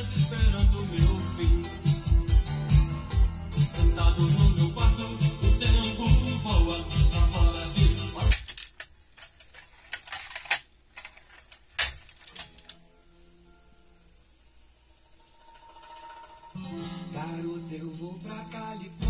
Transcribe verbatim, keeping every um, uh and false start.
horas esperando o meu fim. Sentado no meu quarto, o tempo voa pra fora de garota, eu vou pra Califórnia.